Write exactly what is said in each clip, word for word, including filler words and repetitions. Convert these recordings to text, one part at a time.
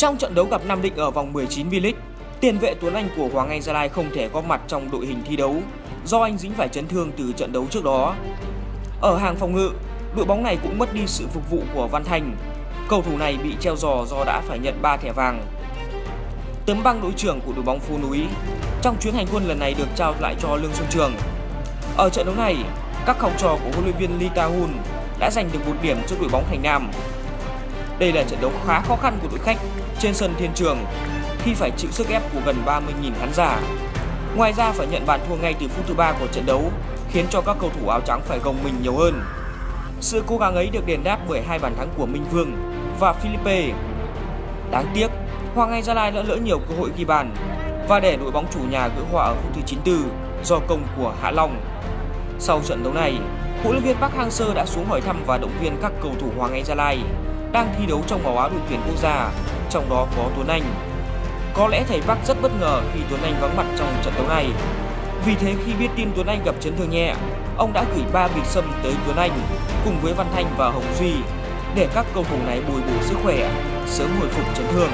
Trong trận đấu gặp Nam Định ở vòng mười chín V-League, tiền vệ Tuấn Anh của Hoàng Anh Gia Lai không thể góp mặt trong đội hình thi đấu do anh dính phải chấn thương từ trận đấu trước đó. Ở hàng phòng ngự, đội bóng này cũng mất đi sự phục vụ của Văn Thành. Cầu thủ này bị treo giò do đã phải nhận ba thẻ vàng. Tấm băng đội trưởng của đội bóng Phố Núi trong chuyến hành quân lần này được trao lại cho Lương Xuân Trường. Ở trận đấu này, các học trò của huấn luyện viên Lee Ta-hun đã giành được một điểm cho đội bóng Thành Nam. Đây là trận đấu khá khó khăn của đội khách trên sân Thiên Trường khi phải chịu sức ép của gần ba mươi nghìn khán giả. Ngoài ra phải nhận bàn thua ngay từ phút thứ ba của trận đấu khiến cho các cầu thủ áo trắng phải gồng mình nhiều hơn. Sự cố gắng ấy được đền đáp bởi hai bàn thắng của Minh Vương và Philippe. Đáng tiếc, Hoàng Anh Gia Lai đã lỡ nhiều cơ hội ghi bàn và để đội bóng chủ nhà gỡ hòa ở phút thứ chín mươi tư do công của Hạ Long. Sau trận đấu này, huấn luyện viên Park Hang-seo đã xuống hỏi thăm và động viên các cầu thủ Hoàng Anh Gia Lai đang thi đấu trong màu áo đội tuyển quốc gia, trong đó có Tuấn Anh. Có lẽ thầy Park rất bất ngờ khi Tuấn Anh vắng mặt trong trận đấu này. Vì thế khi biết tin Tuấn Anh gặp chấn thương nhẹ, ông đã gửi ba bịch sâm tới Tuấn Anh cùng với Văn Thanh và Hồng Duy để các cầu thủ này bồi bổ sức khỏe, sớm hồi phục chấn thương.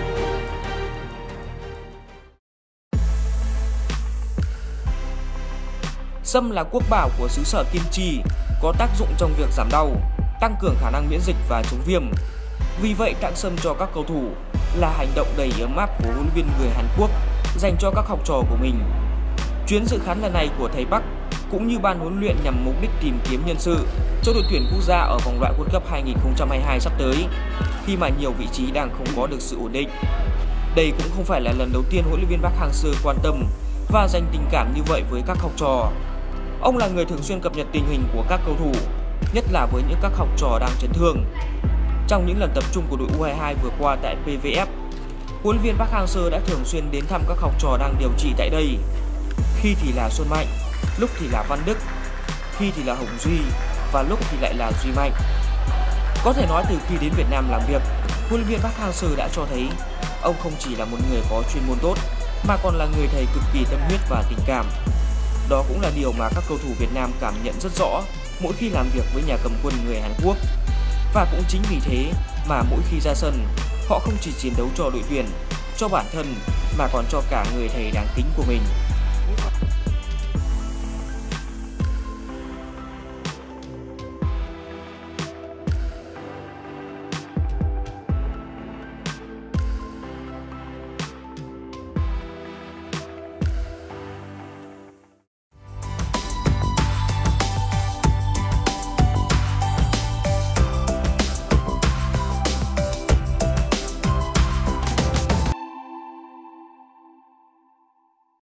Sâm là quốc bảo của xứ sở Kim Chi, có tác dụng trong việc giảm đau, tăng cường khả năng miễn dịch và chống viêm. Vì vậy tặng sâm cho các cầu thủ là hành động đầy ấm áp của huấn luyện viên người Hàn Quốc dành cho các học trò của mình. Chuyến dự khán lần này của thầy Park cũng như ban huấn luyện nhằm mục đích tìm kiếm nhân sự cho đội tuyển quốc gia ở vòng loại World Cup hai nghìn không trăm hai mươi hai sắp tới, khi mà nhiều vị trí đang không có được sự ổn định. Đây cũng không phải là lần đầu tiên huấn luyện viên Park Hang-seo quan tâm và dành tình cảm như vậy với các học trò. Ông là người thường xuyên cập nhật tình hình của các cầu thủ, nhất là với những các học trò đang chấn thương. Trong những lần tập trung của đội U hai mươi hai vừa qua tại pê vê ép, huấn luyện viên Park Hang-seo đã thường xuyên đến thăm các học trò đang điều trị tại đây. Khi thì là Xuân Mạnh, lúc thì là Văn Đức, khi thì là Hồng Duy và lúc thì lại là Duy Mạnh. Có thể nói từ khi đến Việt Nam làm việc, huấn luyện viên Park Hang-seo đã cho thấy ông không chỉ là một người có chuyên môn tốt mà còn là người thầy cực kỳ tâm huyết và tình cảm. Đó cũng là điều mà các cầu thủ Việt Nam cảm nhận rất rõ mỗi khi làm việc với nhà cầm quân người Hàn Quốc. Và cũng chính vì thế mà mỗi khi ra sân, họ không chỉ chiến đấu cho đội tuyển, cho bản thân mà còn cho cả người thầy đáng kính của mình.